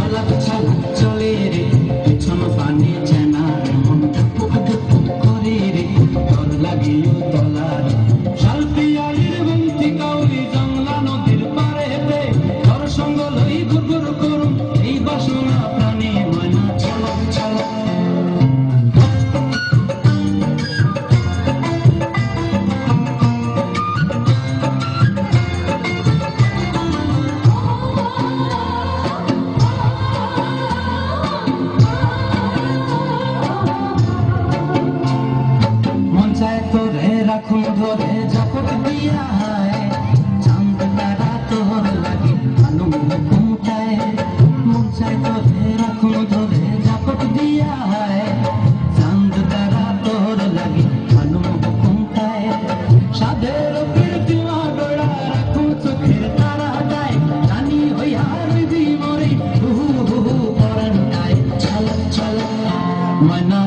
ছলক ছলক চলে রে পেছন পানি চেনা মন টুক টুক করে রে তোর লাগিও তলার শালপিয়ালির বন্তি কাউরি জংলা নদীর পারেতে তোর সঙ্গ লই গুরগুর করুম এই বাসনা প্রাণী ময়না ছলক ছলক রাখুন ধরে জাপট দিয়া চাঁদ তারা তোর লাগে আলুম ঘুমটায় মন চায় তোরে রাখুন ধরে জাপট দিয়া চাঁদ তারা তোর লাগে আলুম ঘুমটায় সাদের প্রীতিমা গোড়া রাখুন চোখের তারাটায় জানি হইয়া রইবি মরে হু হু হু পরান্টায় ছলক ছলক ময়না